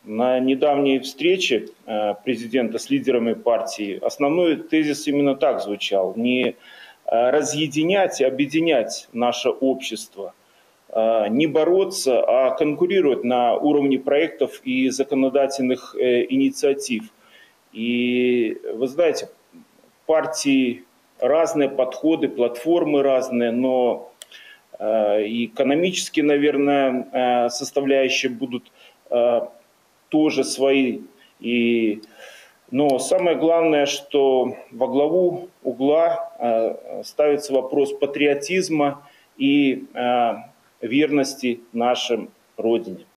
На недавней встрече президента с лидерами партии основной тезис именно так звучал: не разъединять, а объединять наше общество, не бороться, а конкурировать на уровне проектов и законодательных инициатив. И вы знаете, партии разные, подходы, платформы разные, но и экономические, наверное, составляющие будут тоже свои. Но самое главное, что во главу угла ставится вопрос патриотизма и верности нашим Родине.